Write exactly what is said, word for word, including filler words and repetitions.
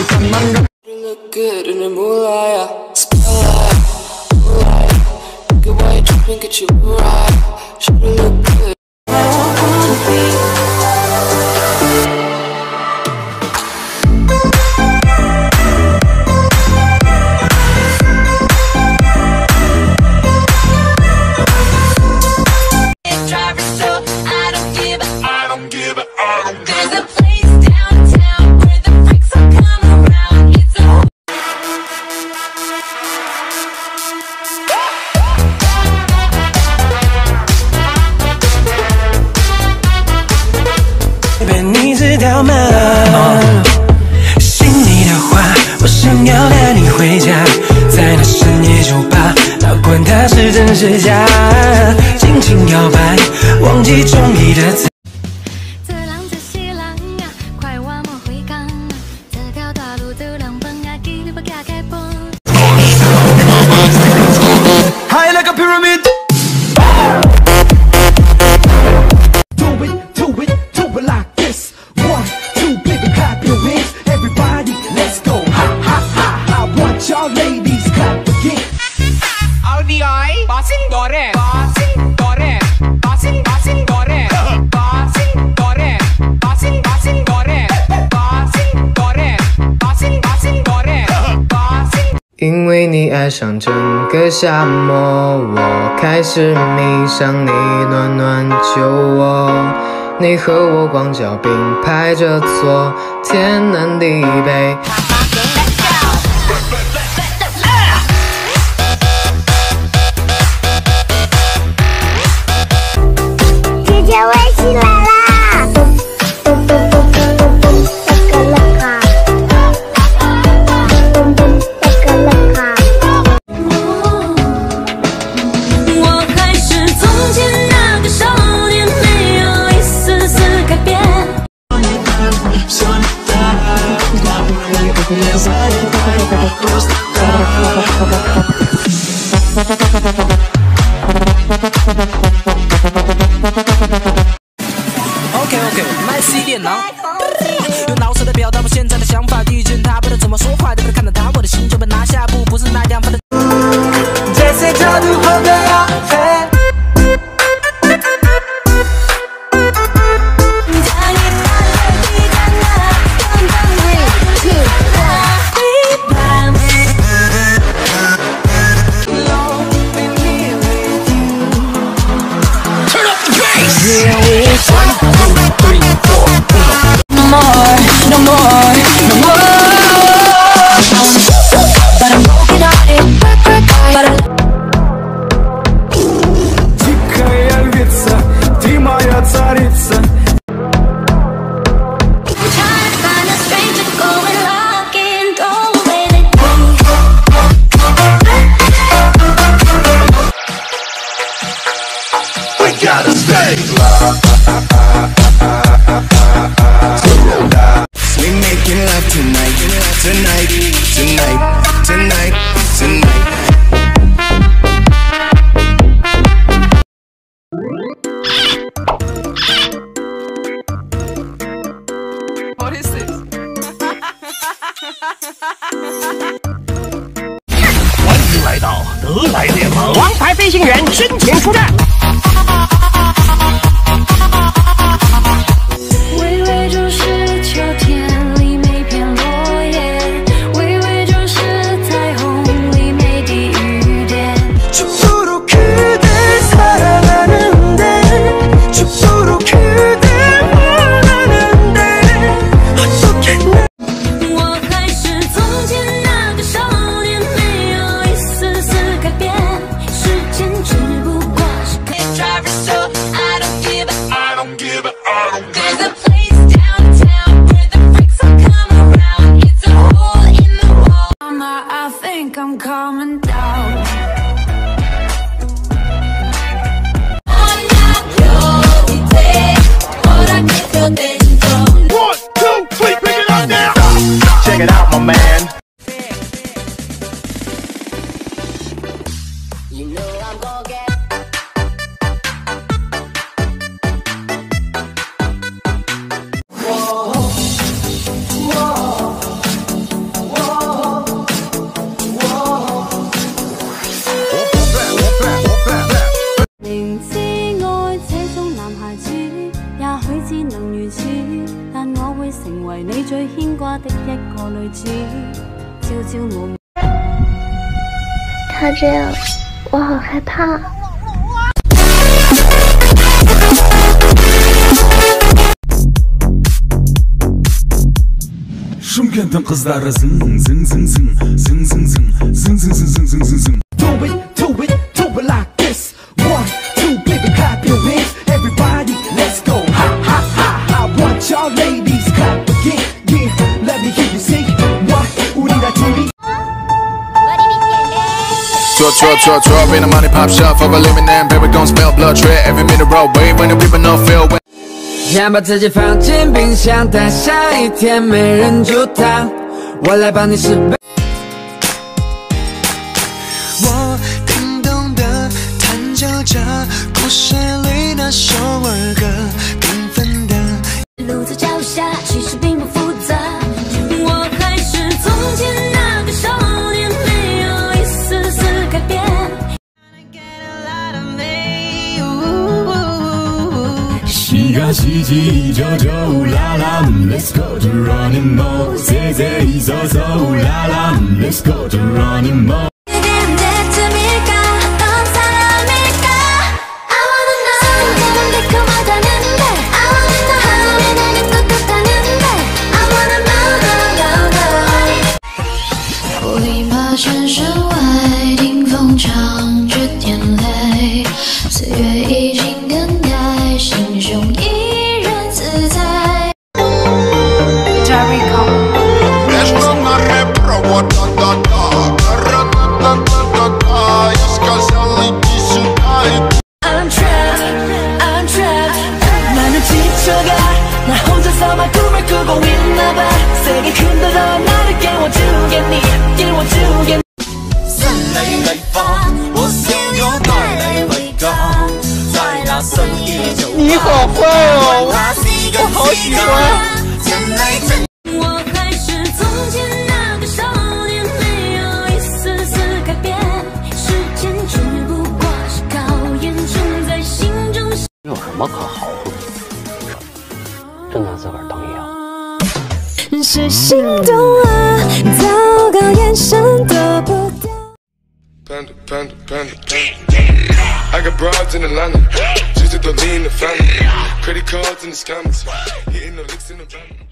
look good in the moonlight, spotlight, moonlight. Good boy, dripping, get you right. Should look good. 你是条门，心里的话，我想要带你回家，在那深夜酒吧，哪管它是真是假，尽情摇摆，忘记中意的字。 这浪这是浪啊，快我莫回港啊，这条大路走两分啊，记得不加开崩。 High like a pyramid. 因为你爱上整个夏末，我开始迷上你暖暖酒窝。你和我光脚并排着坐，天南地北。 姐姐微信来啦！ OK OK， 买 C 电脑，用老舍的表达我现在的想法，遇见他不能怎么说话，得不能看到他，我的心就被拿下，不不是那样分的。जैसे जादू हो गया है。 What is this? 欢迎来到德莱联盟， 王牌飞行员申请出战。 微微就是秋天里每片落叶，微微就是彩虹里每滴雨点。 죽도록 그댈 사랑하는데 죽도록 그댈 원하는데 어떻게 나 我还是从前那个少年，没有一丝丝改变。时间只不过是。There's a place downtown where the freaks all come around. It's a hole in the wall. Mama, I think I'm coming down. One, two, three, pick it up now. Check it out, my man. You know I'm gonna get. Whoa, whoa. 的一個女子，朝朝暮暮。 他这样，我好害怕。 Shumkent'in kızları zın zın zın zın zın zın zın zın zın zın zın zın zın. Do it, do it, do it like this. One, two, baby, clap your hands. Everybody, let's go. Ha ha ha ha. Want y'all ladies clap again. Yeah, let me hear you say what. 우리 다 준비. Draw, draw, draw, draw. Rain the money pop shop for a living and baby gon' spell blood tread every minute roll. Wait when the people no feel. 先把自己放进冰箱，等下一天没人煮汤，我来帮你试杯。我感动的弹奏着故事里那首儿歌，缤纷的路在脚下，其实并不复杂。我还是从前那个少年，没有一丝丝改变。 시가 시지 저저 울랄라 Let's go to running mode 세세 있어서 울랄라 Let's go to running mode 그게 언제쯤일까 어떤 사람일까 I wanna know 너는 달콤하다는데 I wanna know 왜 나는 떳떳하는데 I wanna know know know 我立马全身外听风唱着天雷，岁月已经更改，心胸依然自在。 I'm trapped, I'm trapped. 나는 지쳐가, 나 혼자서만 꿈을 꾸고 있나봐. 세게 흔들어 나를 깨워주겠니, 깨워주겠니. 你好坏哦，我好喜欢。 我还是从前那个少年，没有一丝丝改变。时间只不过是考验，种在心中。 有什么可好的？真拿自个儿当一样。 是心动啊，糟糕，眼神躲不掉。 Panda, panda, panda, panda. I got broads in Atlanta, just to lean the family. Credit cards in the scammers, hitting the licks in the van.